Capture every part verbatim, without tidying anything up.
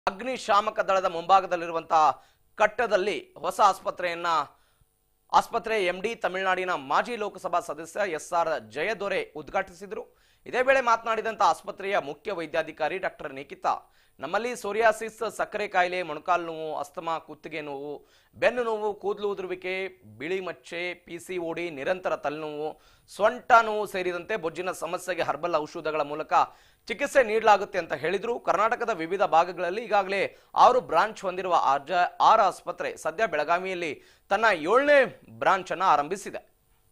ಅಗ್ನಿಶಾಮಕ ದಳದ ಮುಂಭಾಗದಲ್ಲಿರುವಂತಹ ಕಟ್ಟದಲ್ಲಿ ಹೊಸ ಆಸ್ಪತ್ರೆಯನ್ನ ಆಸ್ಪತ್ರೆ ಎಂಡಿ ತಮಿಳುನಾಡಿನ ಮಾಜಿ ಲೋಕಸಭಾ ಸದಸ್ಯ ಎಸ್ ಆರ್ ಜಯದೊರೆ ಉದ್ಘಾಟಿಸಿದರು. ಇದೇ ವೇಳೆ ಮಾತನಾಡಿದಂತ ಆಸ್ಪತ್ರೆಯ ಮುಖ್ಯ ವೈದ್ಯಾಧಿಕಾರಿ ಡಾಕ್ಟರ್ ನಿಖಿತಾ, ನಮ್ಮಲ್ಲಿ ಸೋರಿಯಾಸಿಸ್, ಸಕ್ಕರೆ ಕಾಯಿಲೆ, ಮೊಣಕಾಲು ನೋವು, ಅಸ್ತಮಾ, ಕುತ್ತಿಗೆ ನೋವು, ಬೆನ್ನು ನೋವು, ಕೂದಲು ಉದುರುವಿಕೆ, ಬಿಳಿ ಮಚ್ಚೆ, ಪಿಸಿಒಡಿ, ನಿರಂತರ ತಲೆನೋವು, ಸೊಂಟ ನೋವು ಸೇರಿದಂತೆ ಬೊಜ್ಜಿನ ಸಮಸ್ಯೆಗೆ ಹರ್ಬಲ್ ಔಷಧಗಳ ಮೂಲಕ ಚಿಕಿತ್ಸೆ ನೀಡಲಾಗುತ್ತೆ ಅಂತ ಹೇಳಿದ್ರು. ಕರ್ನಾಟಕದ ವಿವಿಧ ಭಾಗಗಳಲ್ಲಿ ಈಗಾಗಲೇ ಆರು ಬ್ರಾಂಚ್ ಹೊಂದಿರುವ ಆರ್ ಆಸ್ಪತ್ರೆ ಸದ್ಯ ಬೆಳಗಾವಿಯಲ್ಲಿ ತನ್ನ ಏಳನೇ ಬ್ರಾಂಚ್ ಅನ್ನು ಆರಂಭಿಸಿದೆ.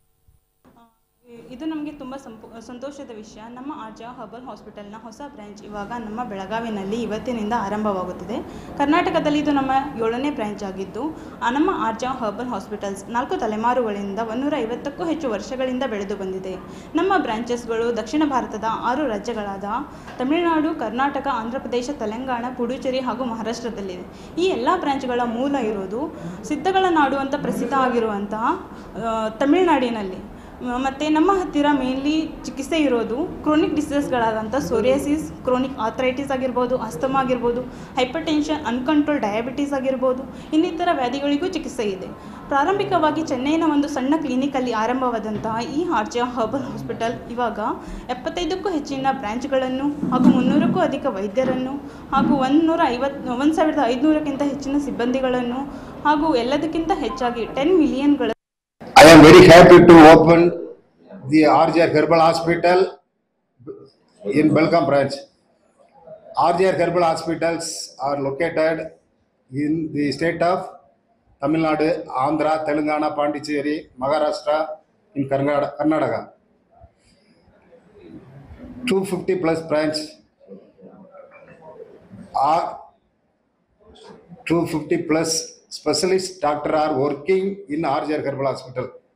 ಇದು ನಮಗೆ ತುಂಬ ಸಂತೋಷದ ವಿಷಯ. ನಮ್ಮ ಆರ್ಜ ಹರ್ಬಲ್ ಹಾಸ್ಪಿಟಲ್ನ ಹೊಸ ಬ್ರಾಂಚ್ ಇವಾಗ ನಮ್ಮ ಬೆಳಗಾವಿನಲ್ಲಿ ಇವತ್ತಿನಿಂದ ಆರಂಭವಾಗುತ್ತಿದೆ. ಕರ್ನಾಟಕದಲ್ಲಿ ಇದು ನಮ್ಮ ಏಳನೇ ಬ್ರಾಂಚ್ ಆಗಿದ್ದು, ನಮ್ಮ ಆರ್ಜ ಹರ್ಬಲ್ ಹಾಸ್ಪಿಟಲ್ಸ್ ನಾಲ್ಕು ತಲೆಮಾರುಗಳಿಂದ ಒಂದೂರ ಐವತ್ತಕ್ಕೂ ಹೆಚ್ಚು ವರ್ಷಗಳಿಂದ ಬೆಳೆದು ಬಂದಿದೆ. ನಮ್ಮ ಬ್ರಾಂಚಸ್ಗಳು ದಕ್ಷಿಣ ಭಾರತದ ಆರು ರಾಜ್ಯಗಳಾದ ತಮಿಳುನಾಡು, ಕರ್ನಾಟಕ, ಆಂಧ್ರ ಪ್ರದೇಶ, ತೆಲಂಗಾಣ, ಪುಡುಚೇರಿ ಹಾಗೂ ಮಹಾರಾಷ್ಟ್ರದಲ್ಲಿದೆ. ಈ ಎಲ್ಲ ಬ್ರಾಂಚ್ಗಳ ಮೂಲ ಇರೋದು ಸಿದ್ಧಗಳ ನಾಡು ಅಂತ ಪ್ರಸಿದ್ಧ ಆಗಿರುವಂತಹ ತಮಿಳುನಾಡಿನಲ್ಲಿ. ಮತ್ತು ನಮ್ಮ ಹತ್ತಿರ ಮೇನ್ಲಿ ಚಿಕಿತ್ಸೆ ಇರೋದು ಕ್ರೋನಿಕ್ ಡಿಸೀಸ್ಗಳಾದಂಥ ಸೋರಿಯಾಸಿಸ್, ಕ್ರೋನಿಕ್ ಆರ್ಥರೈಟಿಸ್ ಆಗಿರ್ಬೋದು, ಅಸ್ತಮಾ ಆಗಿರ್ಬೋದು, ಹೈಪರ್ ಟೆನ್ಷನ್, ಅನ್ಕಂಟ್ರೋಲ್ ಡಯಾಬಿಟೀಸ್ ಆಗಿರ್ಬೋದು, ಇನ್ನಿತರ ವ್ಯಾಧಿಗಳಿಗೂ ಚಿಕಿತ್ಸೆ ಇದೆ. ಪ್ರಾರಂಭಿಕವಾಗಿ ಚೆನ್ನೈನ ಒಂದು ಸಣ್ಣ ಕ್ಲಿನಿಕಲ್ಲಿ ಆರಂಭವಾದಂತಹ ಈ ಆರ್ಜ ಹರ್ಬಲ್ ಹಾಸ್ಪಿಟಲ್ ಇವಾಗ ಎಪ್ಪತ್ತೈದಕ್ಕೂ ಹೆಚ್ಚಿನ ಬ್ರಾಂಚ್ಗಳನ್ನು ಹಾಗೂ ಮುನ್ನೂರಕ್ಕೂ ಅಧಿಕ ವೈದ್ಯರನ್ನು ಹಾಗೂ ಒಂದುನೂರ ಐವತ್ತು ಒಂದು ಸಾವಿರದ ಐದುನೂರಕ್ಕಿಂತ ಹೆಚ್ಚಿನ ಸಿಬ್ಬಂದಿಗಳನ್ನು ಹಾಗೂ ಎಲ್ಲದಕ್ಕಿಂತ ಹೆಚ್ಚಾಗಿ ಟೆನ್ ಮಿಲಿಯನ್ಗಳ I am very happy to open the R J R Herbal Hospital in Belgaum branch. R J R Herbal Hospitals are located in the state of Tamil Nadu, Andhra, Telangana, Pondicherry, Maharashtra, in Karnataka. two hundred fifty plus branch are two hundred fifty plus specialist doctor are working in R J R Herbal Hospital.